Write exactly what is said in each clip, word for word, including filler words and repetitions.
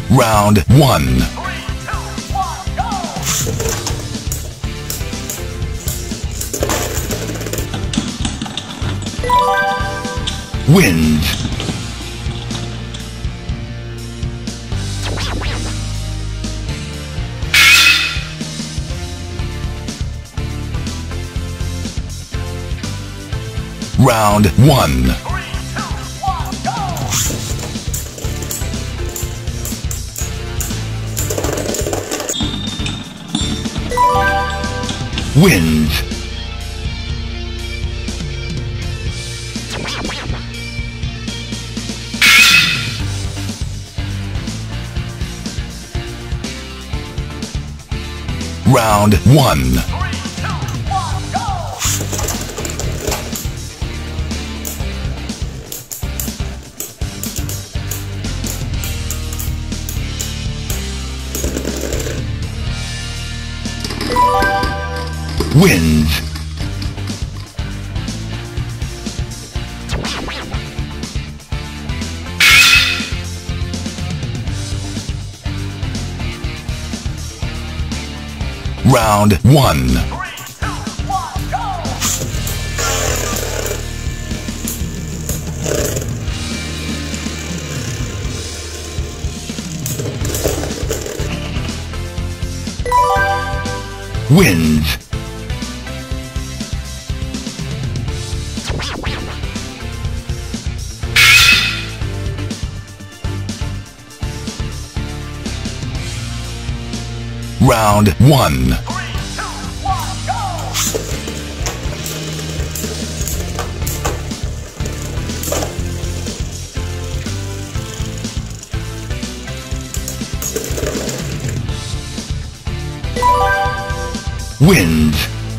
Round one. Wins. Round one. Wins. Round one. Wins. Round one. Wins. Round one. Wins.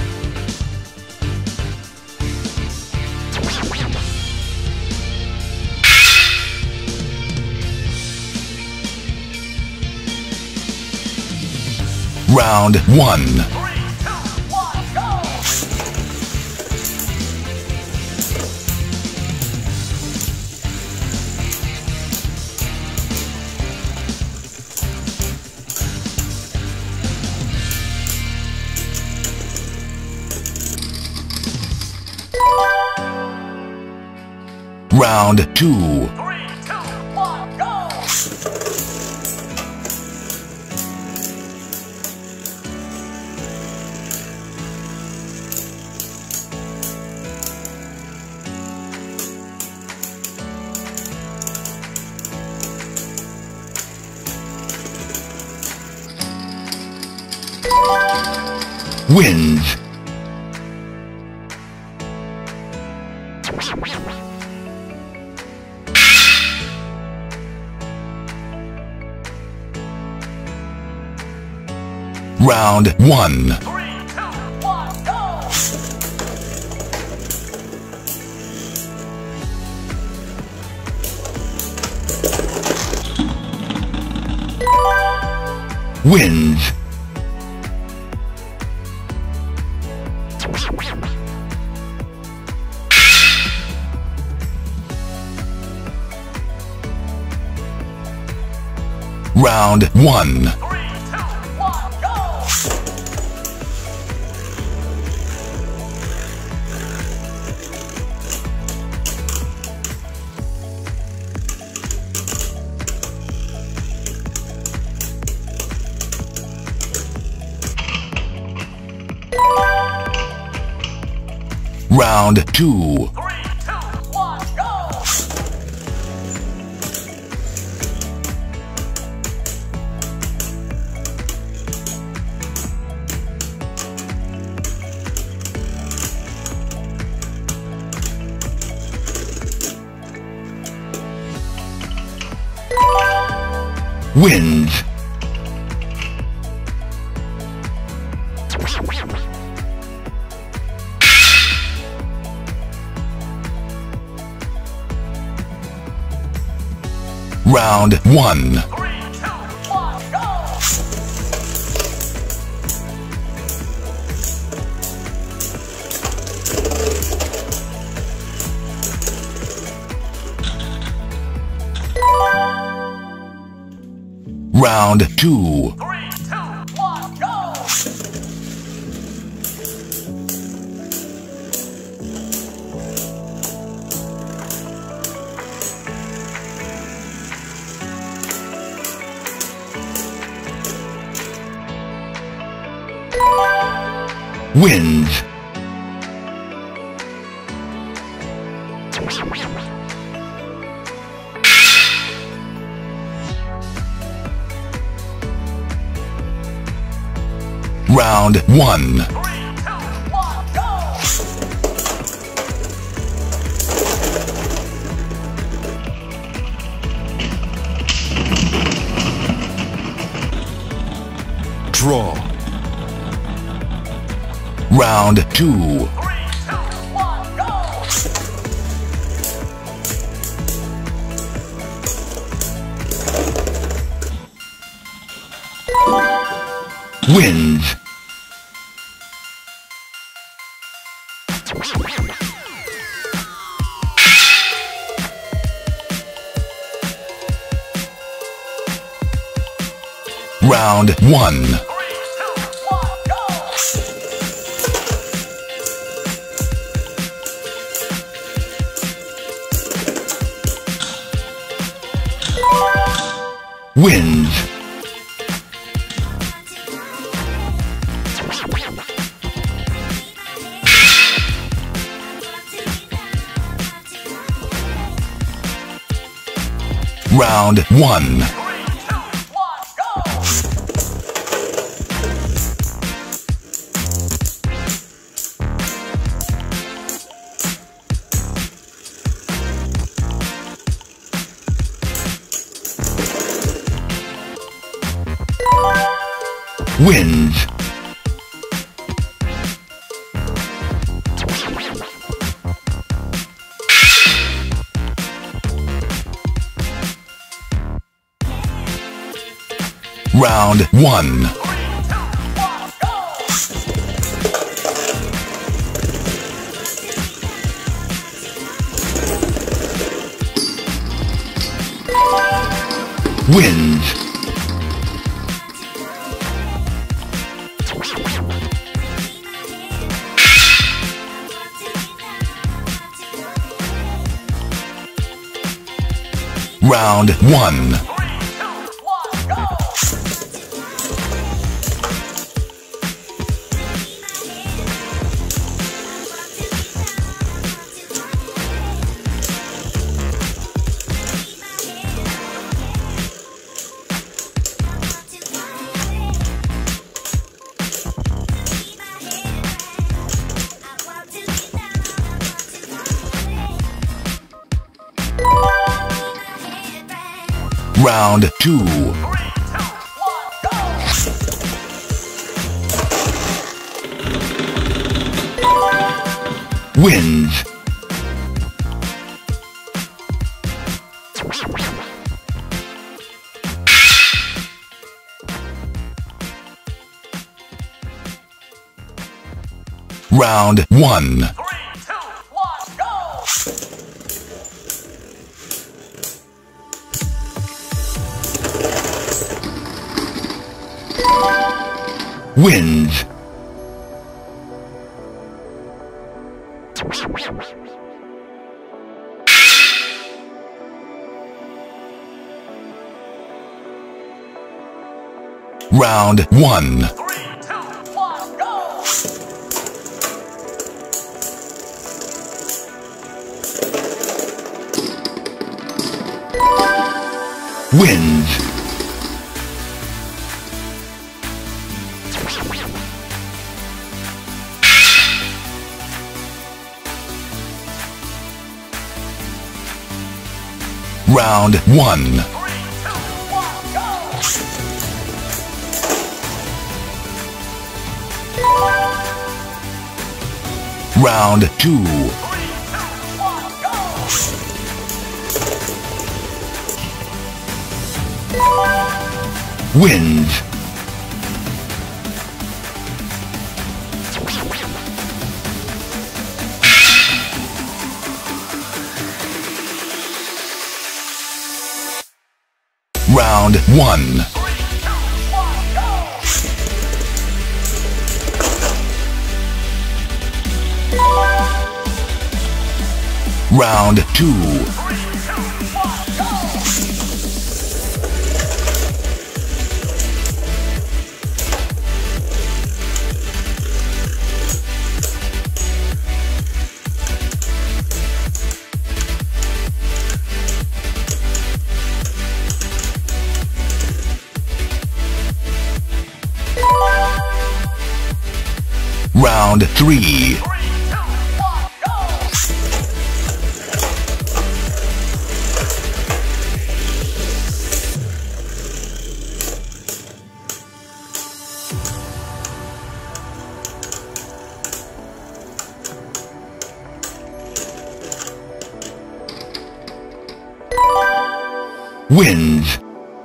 Round one. Round two. Wins. Round one. Wins. Round one. Round two. Wins. Round one. Round two. Three, two, one, go! Wins. Round one. Three, two, one, go! Draw. Round two. Three, two, one, go! Wins. Round one. Three, two, one, go! Wins. Round one. Three, two, one, go! Wins. Round one. Three, two, one, go! Wins. Round one. Three, two, one, go! Round two. Three, two, one, go! Wins. Round one. Three, two, one, go! Wins. Round one. Three, two, one, go! Wins. Round one. Three, two, one, go! Round two. Three, two, one, go! Wins. Round one. Three, Round two. Three, two, one, go! Round three. Three, two, one, go! Wins.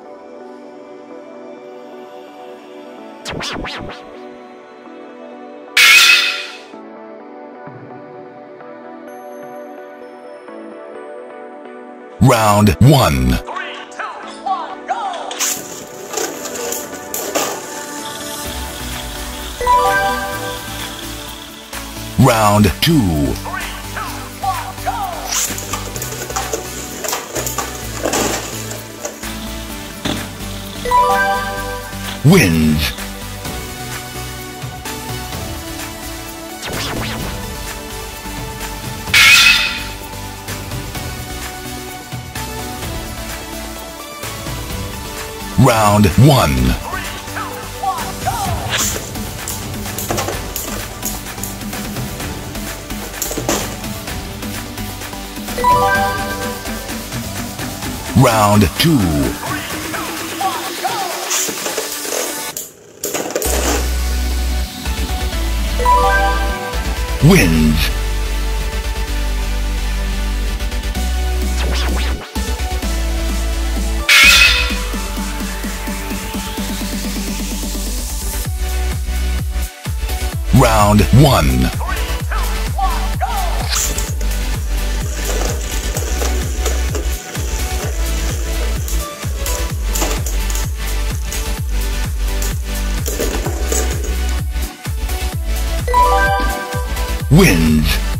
Round one. Three, two, one, go! Round two. Three, two, one, go! Wins. Round one. Three, two, one, go! Round two. Three, two, one, go! Wins. Round one. Three, two, one, go! Wins.